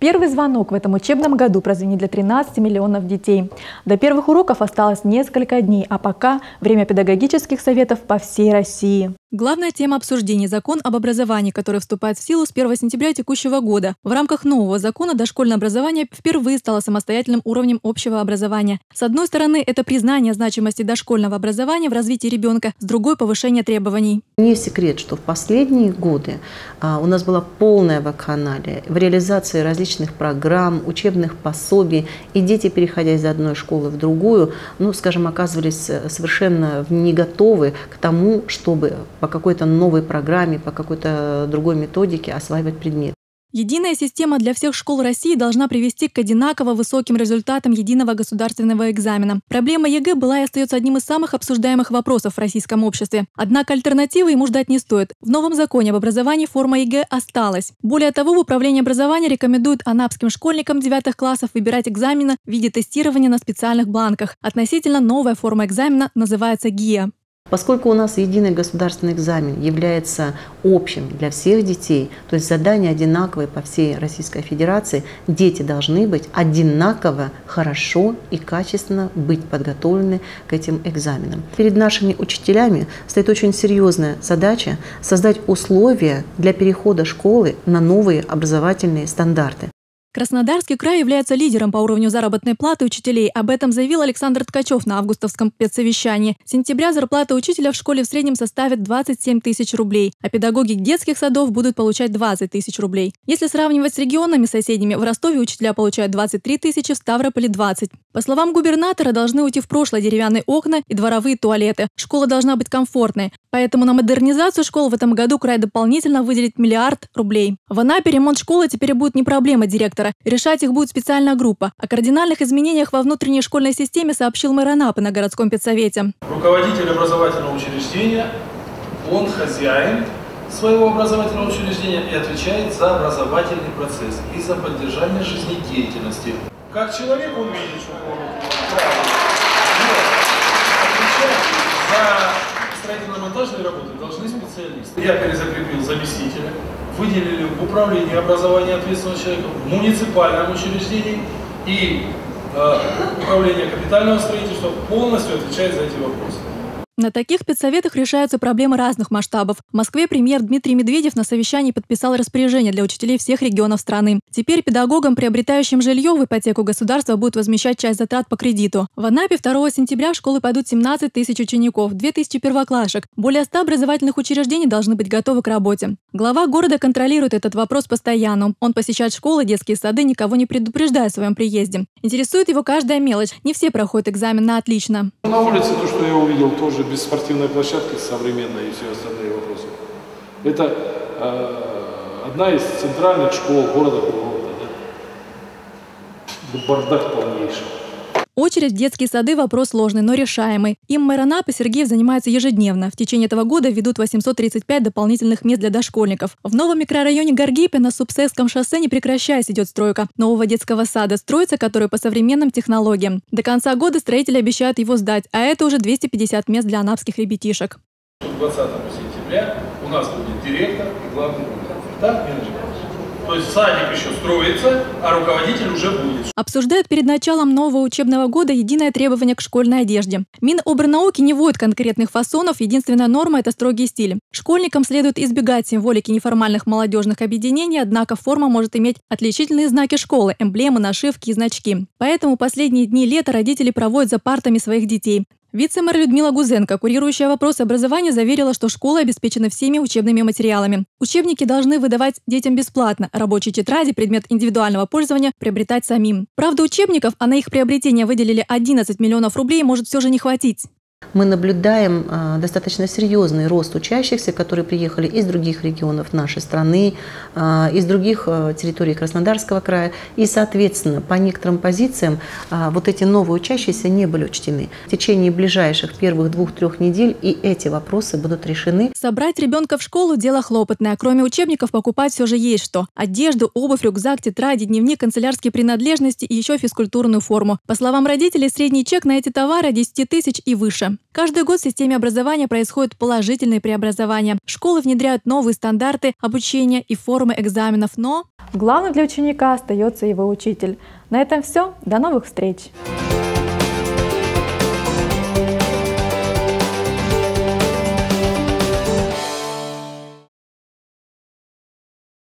Первый звонок в этом учебном году прозвенит для 13 миллионов детей. До первых уроков осталось несколько дней, а пока время педагогических советов по всей России. Главная тема обсуждения – закон об образовании, который вступает в силу с 1 сентября текущего года. В рамках нового закона дошкольное образование впервые стало самостоятельным уровнем общего образования. С одной стороны, это признание значимости дошкольного образования в развитии ребенка, с другой – повышение требований. Не секрет, что в последние годы у нас была полная вакханалия в реализации различных программ, учебных пособий, и дети, переходя из одной школы в другую, оказывались совершенно не готовы к тому, чтобы по какой-то новой программе, по какой-то другой методике осваивать предмет. Единая система для всех школ России должна привести к одинаково высоким результатам единого государственного экзамена. Проблема ЕГЭ была и остается одним из самых обсуждаемых вопросов в российском обществе. Однако альтернативы ему ждать не стоит. В новом законе об образовании форма ЕГЭ осталась. Более того, в Управлении образования рекомендуют анапским школьникам 9 классов выбирать экзамены в виде тестирования на специальных бланках. Относительно новая форма экзамена называется ГИА. Поскольку у нас единый государственный экзамен является общим для всех детей, то есть задания одинаковые по всей Российской Федерации, дети должны быть одинаково хорошо и качественно быть подготовлены к этим экзаменам. Перед нашими учителями стоит очень серьезная задача создать условия для перехода школы на новые образовательные стандарты. Краснодарский край является лидером по уровню заработной платы учителей. Об этом заявил Александр Ткачев на августовском педсовещании. С сентября зарплата учителя в школе в среднем составит 27 тысяч рублей, а педагоги детских садов будут получать 20 тысяч рублей. Если сравнивать с регионами соседними, в Ростове учителя получают 23 тысячи, в Ставрополе – 20. По словам губернатора, должны уйти в прошлое деревянные окна и дворовые туалеты. Школа должна быть комфортной. Поэтому на модернизацию школ в этом году край дополнительно выделит 1 миллиард рублей. В Анапе ремонт школы теперь будет не проблема директора. Решать их будет специальная группа. О кардинальных изменениях во внутренней школьной системе сообщил мэр Анапы на городском педсовете. Руководитель образовательного учреждения, он хозяин своего образовательного учреждения и отвечает за образовательный процесс и за поддержание жизнедеятельности. Как человек он видит, что он отвечает за строительно-монтажные работы должны специалисты. Я перезакрепил заместителя. Выделили в управлении образования ответственного человека, в муниципальном учреждении и управление капитального строительства полностью отвечает за эти вопросы. На таких педсоветах решаются проблемы разных масштабов. В Москве премьер Дмитрий Медведев на совещании подписал распоряжение для учителей всех регионов страны. Теперь педагогам, приобретающим жилье в ипотеку, государство будет возмещать часть затрат по кредиту. В Анапе 2 сентября в школы пойдут 17 тысяч учеников, 2 тысячи первоклашек. Более 100 образовательных учреждений должны быть готовы к работе. Глава города контролирует этот вопрос постоянно. Он посещает школы, детские сады, никого не предупреждая о своем приезде. Интересует его каждая мелочь. Не все проходят экзамен на отлично. На улице то, что я увидел, тоже без спортивной площадки современной и все остальные вопросы. Это одна из центральных школ города Курорта. Да? Бардак полнейший. Очередь в детские сады – вопрос сложный, но решаемый. Им мэр Анапы Сергеев занимается ежедневно. В течение этого года введут 835 дополнительных мест для дошкольников. В новом микрорайоне Гаргипе на Субсесском шоссе не прекращаясь идет стройка нового детского сада, строится который по современным технологиям. До конца года строители обещают его сдать, а это уже 250 мест для анапских ребятишек. 20 сентября у нас будет директор и главный редактор. Да, то есть садик еще строится, а руководитель уже будет. Обсуждают перед началом нового учебного года единое требование к школьной одежде. Минобрнауки не вводит конкретных фасонов, единственная норма – это строгий стиль. Школьникам следует избегать символики неформальных молодежных объединений, однако форма может иметь отличительные знаки школы – эмблемы, нашивки и значки. Поэтому последние дни лета родители проводят за партами своих детей. Вице-мэр Людмила Гузенко, курирующая вопросы образования, заверила, что школы обеспечены всеми учебными материалами. Учебники должны выдавать детям бесплатно, рабочие тетради, предмет индивидуального пользования приобретать самим. Правда, учебников, а на их приобретение выделили 11 миллионов рублей, может все же не хватить. Мы наблюдаем достаточно серьезный рост учащихся, которые приехали из других регионов нашей страны, из других территорий Краснодарского края. И, соответственно, по некоторым позициям вот эти новые учащиеся не были учтены. В течение ближайших первых 2-3 недель и эти вопросы будут решены. Собрать ребенка в школу – дело хлопотное. Кроме учебников покупать все же есть что. Одежду, обувь, рюкзак, тетради, дневник, канцелярские принадлежности и еще физкультурную форму. По словам родителей, средний чек на эти товары – 10 тысяч и выше. Каждый год в системе образования происходят положительные преобразования. Школы внедряют новые стандарты обучения и формы экзаменов, но Главным для ученика остается его учитель. На этом все. До новых встреч!